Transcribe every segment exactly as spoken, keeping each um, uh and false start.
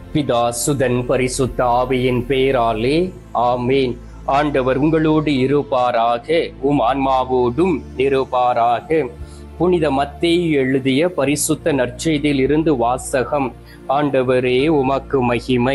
பிதா சுதன் பரிசுத்த ஆவியின் பேராலே ஆமேன். ஆண்டவர் உங்களோடு இருப்பாராக, உம் ஆன்மாவோடும் இருப்பாராக. புனித மத்தேயு எழுதிய பரிசுத்த நற்செய்தியில் இருந்து வாசகம். ஆண்டவரே உமக்கு மகிமை.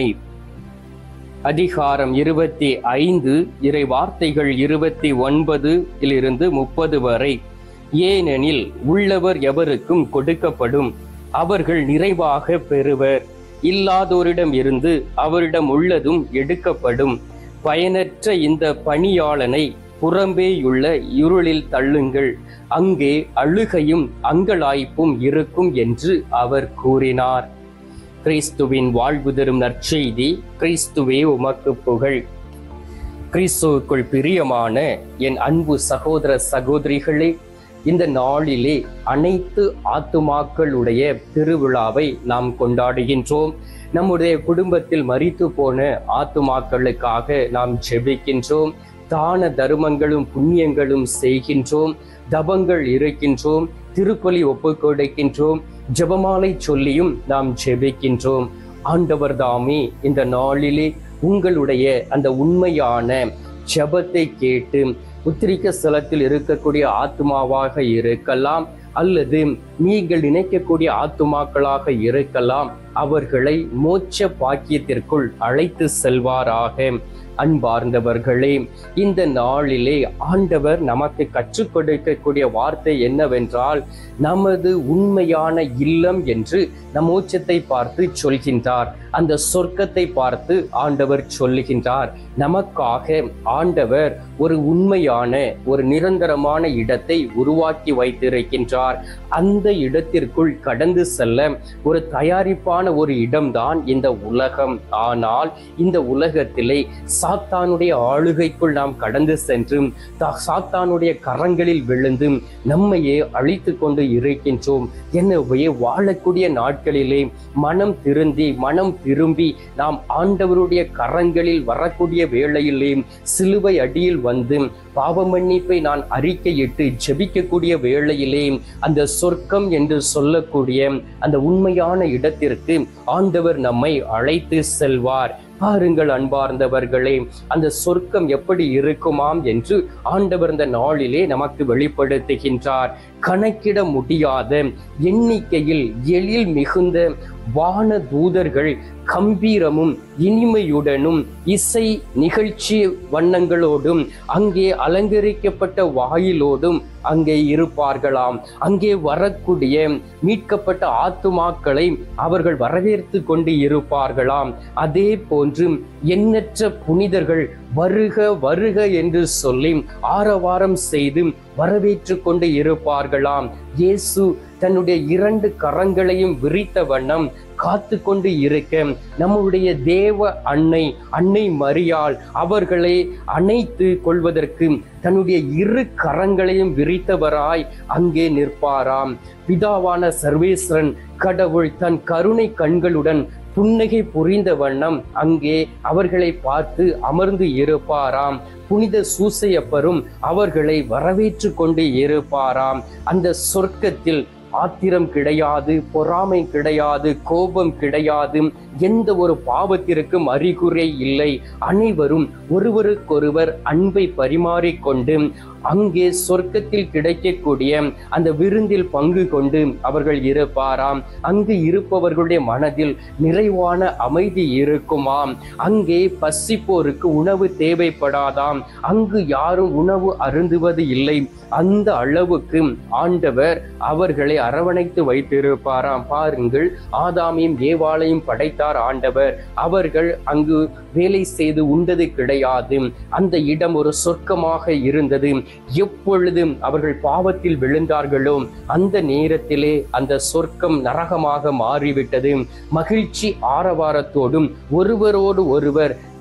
அதிகாரம் இருபத்தி ஐந்து, இறை வார்த்தைகள் இருபத்தி ஒன்பது இலிருந்து முப்பது வரை. ஏனெனில் உள்ளவர் எவருக்கும் கொடுக்கப்படும், அவர்கள் நிறைவாக பெறுவர். இல்லாதோரிடம் இருந்து அவரிடம் உள்ளதும் எடுக்கப்படும். பயனற்ற இந்த பணியாளனை புறம்பேயுள்ள இருளில் தள்ளுங்கள், அங்கே அழுகையும் அங்கலாய்ப்பும் இருக்கும் என்று அவர் கூறினார். கிறிஸ்துவின் வாழ்வு தரும் நற்செய்தி. கிறிஸ்துவே உமக்கு புகழ். கிறிஸ்துவுக்குள் பிரியமான என் அன்பு சகோதர சகோதரிகளே, இந்த நாளிலே அனைத்து ஆத்துமாக்களுடைய திருவிழாவை நாம் கொண்டாடுகின்றோம். நம்முடைய குடும்பத்தில் மரித்து போன ஆத்துமாக்களுக்காக நாம் ஜெபிக்கின்றோம். தான தருமங்களும் புண்ணியங்களும் செய்கின்றோம். தபங்கள் இருக்கின்றோம். திருப்பலி ஒப்பு கொடுக்கின்றோம். ஜெபமாலை சொல்லியும் நாம் ஜெபிக்கின்றோம். ஆண்டவர் தாமே இந்த நாளிலே உங்களுடைய அந்த உண்மையான ஜெபத்தை கேட்டு உத்திரிக்க ஸ்தலத்தில் இருக்கக்கூடிய ஆத்துமாவாக இருக்கலாம், அல்லது நீங்கள் நினைக்கக்கூடிய ஆத்துமாக்களாக இருக்கலாம், அவர்களை மோட்ச பாக்கியத்திற்குள் அழைத்து செல்வாராக. அன்பார்ந்தவர்களே, இந்த நாளிலே ஆண்டவர் நமக்கு கற்றுக் கொடுக்கக்கூடிய வார்த்தை என்னவென்றால், நமது உண்மையான இல்லம் என்று நம் மோட்சத்தை பார்த்து சொல்கின்றார். அந்த சொர்க்கத்தை பார்த்து ஆண்டவர் சொல்லுகின்றார். நமக்காக ஆண்டவர் ஒரு உண்மையான ஒரு நிரந்தரமான இடத்தை உருவாக்கி வைத்திருக்கின்றார். அந்த இடத்திற்குள் கடந்து செல்ல ஒரு தயாரிப்பான ஒரு இடம்தான் இந்த உலகம். ஆனால் இந்த உலகத்திலே சாத்தானுடைய ஆளுகைக்குள் நாம் கடந்து சென்று சாத்தானுடைய கரங்களில் விழுந்து நம்மையே அழித்து கொண்டு இருக்கின்றோம். எனவே வாழக்கூடிய நாட்களிலே மனம் திருந்தி மனம் திரும்பி நாம் ஆண்டவருடைய கரங்களில் வரக்கூடிய வேளையிலே சிலுவை அடியில் வந்து பாவ மன்னிப்பை நான் அறிக்கையிட்டு ஜெபிக்கக்கூடிய வேளையிலே அந்த சொர்க்கம் என்று சொல்லக்கூடிய அந்த உண்மையான இடத்திற்கு ஆண்டவர் நம்மை அழைத்து செல்வார். பாருங்கள் அன்பார்ந்தவர்களே, அந்த சொர்க்கம் எப்படி இருக்குமாம் என்று ஆண்டவர் இந்த நாளிலே நமக்கு வெளிப்படுத்துகின்றார். கணக்கிட முடியாத எண்ணிக்கையில் எழில் மிகுந்த வான தூதர்கள் கம்பீரமும் இனிமையுடனும் இசை நிகழ்ச்சி வண்ணங்களோடும் அங்கே அலங்கரிக்கப்பட்ட வாயிலோடும் அங்கே இருப்பார்களாம். அங்கே வரக்கூடிய மீட்கப்பட்ட ஆத்துமாக்களை அவர்கள் வரவேற்று கொண்டு இருப்பார்களாம். அதே போன்று எண்ணற்ற புனிதர்கள் வருக வருக என்று சொல்லி ஆரவாரம் செய்து வரவேற்று கொண்டு இருப்பார்களாம். இயேசு தன்னுடைய இரண்டு கரங்களையும் விரித்த வண்ணம் காத்து கொண்டு இருக்க நம்முடைய தேவ அன்னை அன்னை மரியாள் அவர்களை அணைத்து கொள்வதற்கு தன்னுடைய இரு கரங்களையும் விரித்தவராய் அங்கே நிற்பாராம். பிதாவான சர்வேஸ்வரன் கடவுள் தன் கருணை கண்களுடன் புன்னகை புரிந்த வண்ணம் அங்கே அவர்களை பார்த்து அமர்ந்து இருப்பாராம். புனித சூசையப்பரும் அவர்களை வரவேற்று கொண்டு இருப்பாராம். அந்த சொர்க்கத்தில் ஆத்திரம் கிடையாது, பொறாமை கிடையாது, கோபம் கிடையாது, எந்த ஒரு பாவத்திற்கும் அறிகுறி இல்லை. அனைவரும் ஒருவருக்கொருவர் அன்பை பரிமாறிக்கொண்டு அங்கே சொர்க்கத்தில் கிடைக்கக்கூடிய அந்த விருந்தில் பங்கு கொண்டு அவர்கள் இருப்பாராம். அங்கு இருப்பவர்களுடைய மனதில் நிறைவான அமைதி இருக்குமாம். அங்கே பசிப்போருக்கு உணவு தேவைப்படாதாம். அங்கு யாரும் உணவு அருந்துவது இல்லை. அந்த அளவுக்கு ஆண்டவர் அவர்களை அரவணைத்து வைத்திருப்பாராம். பாருங்கள், ஆதாமையும் ஏவாளையும் படைத்தார் ஆண்டவர். அவர்கள் அங்கு வேலை செய்து உண்டது கிடையாது. அந்த இடம் ஒரு சொர்க்கமாக இருந்தது. எப்பொழுதும் அவர்கள் பாவத்தில் விழுந்தார்களோ அந்த நேரத்திலே அந்த சொர்க்கம் நரகமாக மாறிவிட்டது. மகிழ்ச்சி ஆரவாரத்தோடும் ஒருவரோடு ஒருவர்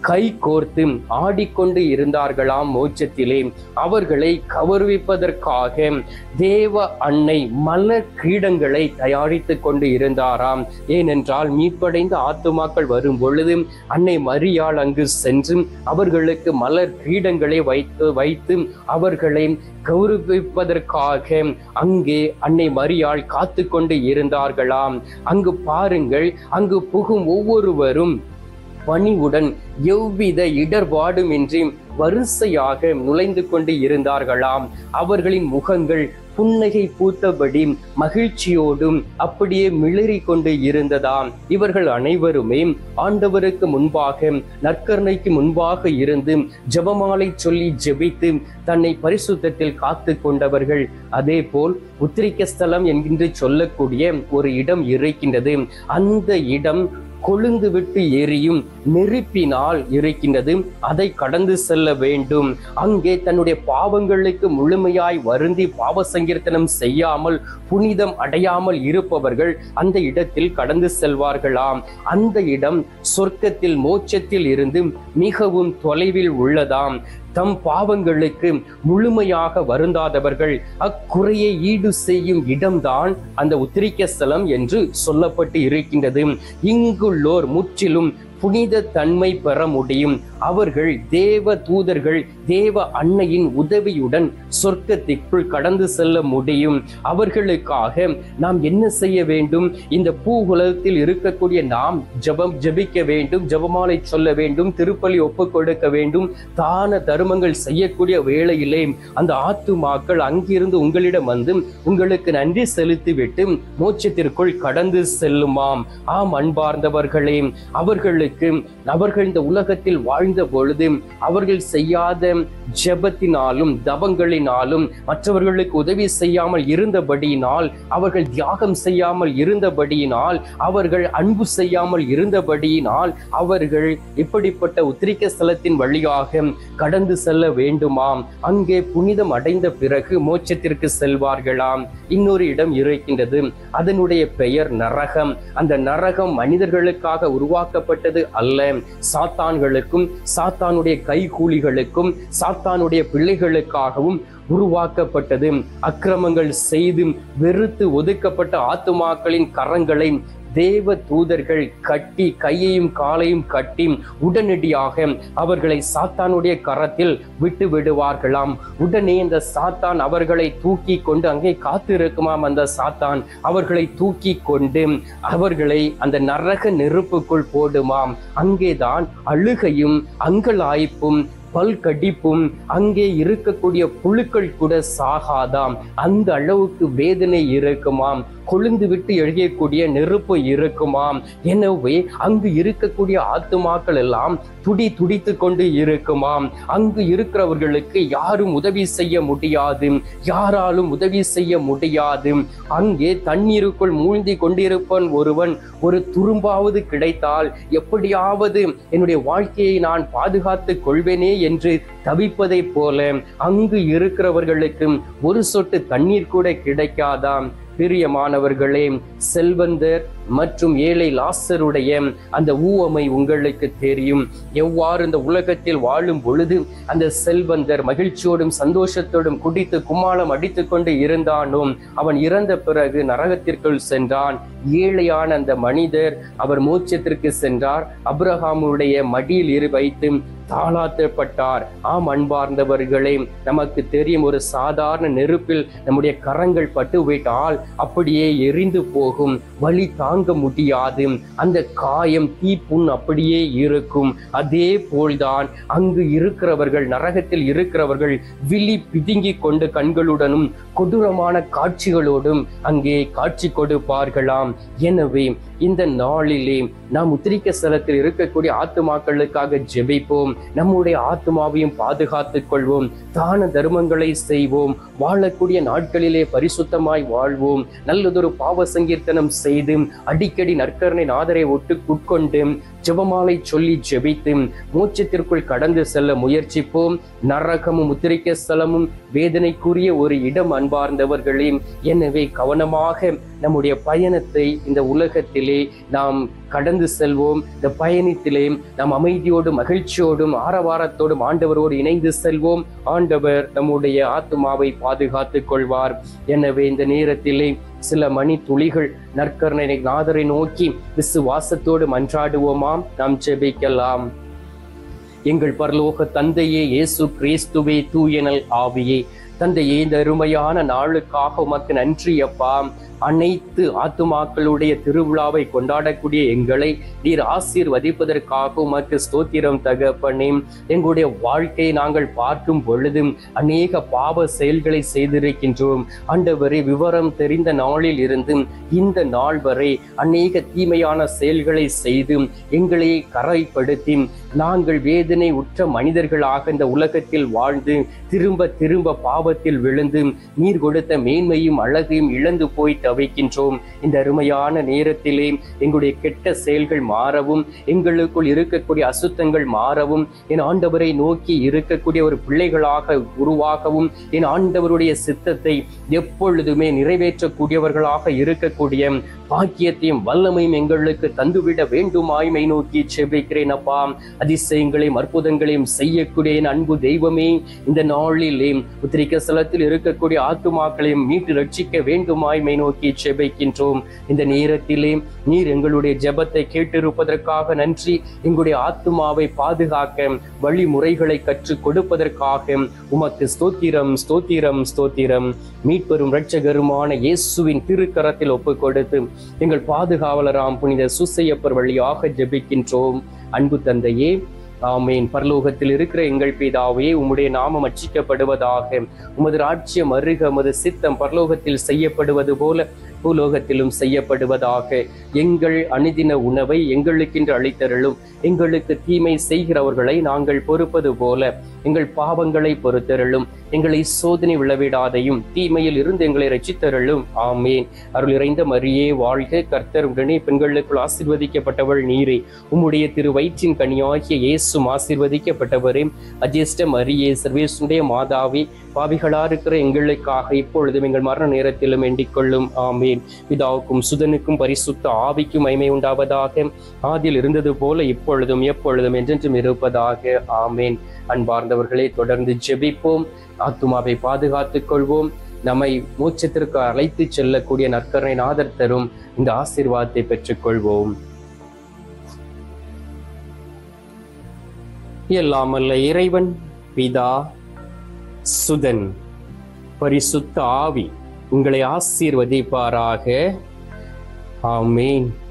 கை கோர்த்து ஆடிக்கொண்டு இருந்தார்களாம் மோட்சத்திலே. அவர்களை கௌரவிப்பதற்காக தேவ அன்னை மலர் கிரீடங்களை தயாரித்து கொண்டு இருந்தாராம். ஏனென்றால் மீட்படைந்த ஆத்துமாக்கள் வரும் பொழுது அன்னை மரியாள் அங்கு சென்று அவர்களுக்கு மலர் கிரீடங்களை வைத்து வைத்து அவர்களை கௌரவிப்பதற்காக அங்கே அன்னை மரியாள் காத்து கொண்டு இருந்தார்களாம். அங்கு பாருங்கள், அங்கு புகும் ஒவ்வொருவரும் பணிவுடன் எவ்வித இடர்பாடுமின்றி வரிசையாக நுழைந்து கொண்டு இருந்தார்களாம். அவர்களின் முகங்கள் புன்னகை பூத்தபடி மகிழ்ச்சியோடும் அப்படியே மிளறி கொண்டு இருந்ததாம். இவர்கள் அனைவருமே ஆண்டவருக்கு முன்பாக நற்கருணைக்கு முன்பாக இருந்து ஜெபமாலை சொல்லி ஜெபித்து தன்னை பரிசுத்தத்தில் காத்து கொண்டவர்கள். அதே போல் உத்திரிக்க ஸ்தலம் என்கின்ற சொல்லக்கூடிய ஒரு இடம் இருக்கின்றது. அந்த இடம் கொழுந்து விட்டு எரியும் நெருப்பினால் இருக்கின்றது. அதை கடந்து செல்ல வேண்டும். அங்கே தன்னுடைய பாவங்களுக்கு முழுமையாய் வருந்தி பாவ சங்கீர்த்தனம் செய்யாமல் புனிதம் அடையாமல் இருப்பவர்கள் அந்த இடத்தில் கடந்து செல்வார்களாம். அந்த இடம் சொர்க்கத்தில் மோட்சத்தில் இருந்து மிகவும் தொலைவில் உள்ளதாம். தம் பாவங்களுக்கு முழுமையாக வருந்தாதவர்கள் அக்குறையை ஈடு செய்யும் இடம்தான் அந்த உத்திரிக்க ஸ்தலம் என்று சொல்லப்பட்டு இருக்கின்றது. இங்குள்ளோர் முற்றிலும் புனித தன்மை பெற முடியும். அவர்கள் தேவ தூதர்கள் தேவ அன்னையின் உதவியுடன் சொர்க்கத்திற்குள் கடந்து செல்ல முடியும். அவர்களுக்காக நாம் என்ன செய்ய வேண்டும்? இந்த பூவுலகத்தில் இருக்கக்கூடிய நாம் ஜபம் ஜபிக்க வேண்டும், ஜபமாலை சொல்ல வேண்டும், திருப்பலி ஒப்பு கொடுக்க வேண்டும், தான தர்மங்கள் செய்யக்கூடிய வேளையிலே அந்த ஆத்துமாக்கள் அங்கிருந்து உங்களிடம் வந்து உங்களுக்கு நன்றி செலுத்திவிட்டு மோட்சத்திற்குள் கடந்து செல்லுமாம். ஆம் அன்பார்ந்தவர்களே, அவர்களுக்கு அவர்கள் இந்த உலகத்தில் வாழ்ந்த பொழுது அவர்கள் செய்யாத ஜெபத்தினாலும் தவங்களினாலும் மற்றவர்களுக்கு உதவி செய்யாமல் இருந்தபடியினால், அவர்கள் தியாகம் செய்யாமல் இருந்தபடியினால், அவர்கள் அன்பு செய்யாமல் இருந்தபடியினால் அவர்கள் இப்படிப்பட்ட உத்திரிக்க ஸ்தலத்தின் வழியாக கடந்து செல்ல வேண்டுமாம். அங்கே புனிதம் அடைந்த பிறகு மோட்சத்திற்கு செல்வார்களாம். இன்னொரு இடம் இருக்கின்றது. அதனுடைய பெயர் நரகம். அந்த நரகம் மனிதர்களுக்காக உருவாக்கப்பட்டது அல்ல. சாத்தான்களுக்கும் சாத்தானுடைய கைகூலிகளுக்கும் சாத்தானுடைய பிள்ளைகளுக்காகவும் உருவாக்கப்பட்டது. அக்கிரமங்கள் செய்து வெறுத்து ஒதுக்கப்பட்ட ஆத்துமாக்களின் கரங்களை தேவ தூதர்கள் கட்டி கையையும் காலையும் கட்டி உடனடியாக அவர்களை சாத்தானுடைய கரத்தில் விட்டு விடுவார்களாம். உடனே இந்த சாத்தான் அவர்களை தூக்கி கொண்டு அங்கே காத்திருக்குமாம். அந்த சாத்தான் அவர்களை தூக்கி கொண்டு அவர்களை அந்த நரக நெருப்புக்குள் போடுமாம். அங்கேதான் அழுகையும் அங்கலாய்ப்பும் பல் கடிப்பும் அங்கே இருக்கக்கூடிய புழுக்கள் கூட சாகாதாம். அந்த அளவுக்கு வேதனை இருக்குமாம். கொழுந்து விட்டு எழியக்கூடிய நெருப்பு இருக்குமாம். எனவே அங்கு இருக்கக்கூடிய ஆத்துமாக்கள் எல்லாம் துடி துடித்து கொண்டு இருக்குமாம். அங்கு இருக்கிறவர்களுக்கு யாரும் உதவி செய்ய முடியாது, யாராலும் உதவி செய்ய முடியாது. அங்கே தண்ணீருக்குள் மூழ்கி கொண்டிருப்பவன் ஒருவன் ஒரு துரும்பாவது கிடைத்தால் எப்படியாவது என்னுடைய வாழ்க்கையை நான் பாதுகாத்துக் கொள்வேனே என்று தவிப்பதை போல அங்கு இருக்கிறவர்களுக்கு ஒரு சொட்டு தண்ணீர் கூட கிடைக்காதாம். பிரியமானவர்களே, செல்வந்தர் மற்றும் ஏழை லாசருடைய அந்த ஊவமை உங்களுக்கு தெரியும். எவ்வாறு இந்த உலகத்தில் வாழும் பொழுது அந்த செல்வந்தர் மகிழ்ச்சியோடும் சந்தோஷத்தோடும் குடித்து கும்மாளம் அடித்து கொண்டு இருந்தானோ, அவன் இறந்த பிறகு நரகத்திற்குள் சென்றான். ஏழையான அந்த மனிதர் அவர் மோட்சத்திற்கு சென்றார். அப்ரஹாமுடைய மடியில் இரு வைத்து தாளாத்தப்பட்டார். ஆம் அன்பார்ந்தவர்களே, நமக்கு தெரியும், ஒரு சாதாரண நெருப்பில் நம்முடைய கரங்கள் பட்டுவிட்டால் அப்படியே எரிந்து போகும், வலி தாங்க முடியாது, அந்த காயம் தீப்புண் அப்படியே இருக்கும். அதே போல்தான் அங்கு இருக்கிறவர்கள், நரகத்தில் இருக்கிறவர்கள் விழி பிதுங்கி கொண்டு கண்களுடனும் கொடூரமான காட்சிகளோடும் அங்கே காட்சி கொடுப்பார்களாம். எனவே இந்த நாளிலே நாம் உத்திரிக்க ஸ்தலத்தில் இருக்கக்கூடிய ஆத்துமாக்களுக்காக ஜெபிப்போம். நம்முடைய ஆத்மாவையும் பாதுகாத்துக் கொள்வோம். தான தர்மங்களை செய்வோம். வாழக்கூடிய நாட்களிலே பரிசுத்தமாய் வாழ்வோம். நல்லதொரு பாவ சங்கீர்த்தனம் செய்து அடிக்கடி நற்கருணை நாதரை ஒட்டு உட்கொண்டு ஜெபமாலை சொல்லி ஜெபித்து மோட்சத்திற்குள் கடந்து செல்ல முயற்சிப்போம். நரகமும் உத்திரிக்க ஸ்தலமும் வேதனைக்குரிய ஒரு இடம் அன்பார்ந்தவர்களே. எனவே கவனமாக நம்முடைய பயணத்தை இந்த உலகத்திலே நாம் கடந்து செல்வோம். இந்த பயணத்திலே நாம் அமைதியோடும் மகிழ்ச்சியோடும் ஆரவாரத்தோடும் ஆண்டவரோடு இணைந்து செல்வோம். ஆண்டவர் நம்முடைய ஆத்துமாவை பாதுகாத்துக் கொள்வார். எனவே இந்த நேரத்திலே சில மணி துளிகள் நற்கருணை நாதரை நோக்கி விசுவாசத்தோடு மன்றாடுவோமாம். நாம் ஜெபிக்கலாம். எங்கள் பரலோக தந்தையே, இயேசு கிறிஸ்துவே, தூயனல் ஆவியே, தந்தையே, இந்த அருமையான நாளுக்காக உமக்கு நன்றி அப்பா. அனைத்து ஆத்துமாக்களுடைய திருவிழாவை கொண்டாடக்கூடிய எங்களை நீர் ஆசீர்வதிப்பதற்காக உமக்கு ஸ்தோத்திரம் தகப்பனே. எங்களுடைய வாழ்க்கையை நாங்கள் பார்க்கும் பொழுதும் அநேக பாவ செயல்களை செய்திருக்கின்றோம் ஆண்டவரே. விவரம் தெரிந்த நாளில் இருந்து இந்த நாள் வரை அநேக தீமையான செயல்களை செய்து எங்களை கரைப்படுத்தி நாங்கள் வேதனை உற்ற மனிதர்களாக இந்த உலகத்தில் வாழ்ந்து திரும்ப திரும்ப பாவத்தில் விழுந்து நீர் கொடுத்த மேன்மையும் அழகையும் இழந்து போய் தவிக்கின்றோம். இந்த அருமையான நேரத்திலே எங்களுடைய கெட்ட செயல்கள் மாறவும், எங்களுக்குள் இருக்கக்கூடிய அசுத்தங்கள் மாறவும், என் ஆண்டவரை நோக்கி இருக்கக்கூடிய ஒரு பிள்ளைகளாக உருவாகவும், என் ஆண்டவருடைய சித்தத்தை எப்பொழுதுமே நிறைவேற்றக்கூடியவர்களாக இருக்கக்கூடிய பாக்கியத்தையும் வல்லமையும் எங்களுக்கு தந்துவிட வேண்டுமாய்மை நோக்கி செபிக்கிறேன் அப்பா. அதிசயங்களையும் அற்புதங்களையும் செய்யக்கூடிய என் அன்பு தெய்வமே, இந்த நாளிலே உத்திரிக்க ஸ்தலத்தில் இருக்கக்கூடிய ஆத்துமாக்களையும் மீட்டு ரட்சிக்க வேண்டுமாய்மை நோக்கி செபிக்கின்றோம். இந்த நேரத்திலே நீர் எங்களுடைய ஜெபத்தை கேட்டிருப்பதற்காக நன்றி. எங்களுடைய ஆத்துமாவை பாதுகாக்க வழிமுறைகளை கற்றுக் கொடுப்பதற்காக உமக்கு ஸ்தோத்திரம், ஸ்தோத்திரம், ஸ்தோத்திரம். மீட்பெரும் இரட்சகருமான இயேசுவின் திருக்கரத்தில் ஒப்புக் கொடுத்து எங்கள் பாதுகாவலராம் புனித சூசையப்பர் வழியாக ஜெபிக்கின்றோம். அன்பு தந்தையே, ஆமேன். பரலோகத்தில் இருக்கிற எங்கள் பிதாவே, உம்முடைய நாமம் அர்ச்சிக்கப்படுவதாக. உமது ராஜ்யம் வருக. உமது சித்தம் பரலோகத்தில் செய்யப்படுவது போல பூலோகத்திலும் செய்யப்படுவதாக. எங்கள் அனுதின உணவை எங்களுக்கென்று அளித்தருளும். எங்களுக்கு தீமை செய்கிறவர்களை நாங்கள் பொறுப்பது போல எங்கள் பாவங்களை பொறுத்தருளும். எங்களை சோதனை விழவிடாதையும் தீமையில் இருந்து எங்களை ரட்சித்தருளும். ஆமேன். அருள் இறைந்த மரியே வாழ்க. கர்த்தர் உடனே பெண்களுக்குள் ஆசீர்வதிக்கப்பட்டவள் நீரே. உம்முடைய திரு வயிற்றின் கனியாகிய இயேசும் ஆசீர்வதிக்கப்பட்டவரே. அஜேஷ்ட மரியே, சர்வேசுடைய மாதாவே, பாவிகளா இருக்கிற எங்களுக்காக இப்பொழுதும் எங்கள் மரண நேரத்திலும் வேண்டிக் கொள்ளும். ஆமேன். பிதாவுக்கும் சுதனுக்கும் பரிசுத்த ஆவிக்கும் மகிமை உண்டாவதாக. ஆதியில் இருந்தது போல இப்பொழுதும் எப்பொழுதும் என்றென்றும் இருப்பதாக. ஆமேன். அன்பார்ந்தவர்களே, தொடர்ந்து ஜெபிப்போம். ஆத்துமாவை பாதுகாத்துக் கொள்வோம். நம்மை மோட்சத்திற்கு அழைத்து செல்லக்கூடிய நற்கருணை நாதர் தரும் இந்த ஆசீர்வாதத்தை பெற்றுக்கொள்வோம். எல்லாமல்ல இறைவன் பிதா, சுதன், பரிசுத்த ஆவி உங்களை ஆசீர்வதிப்பாராக. ஆமேன்.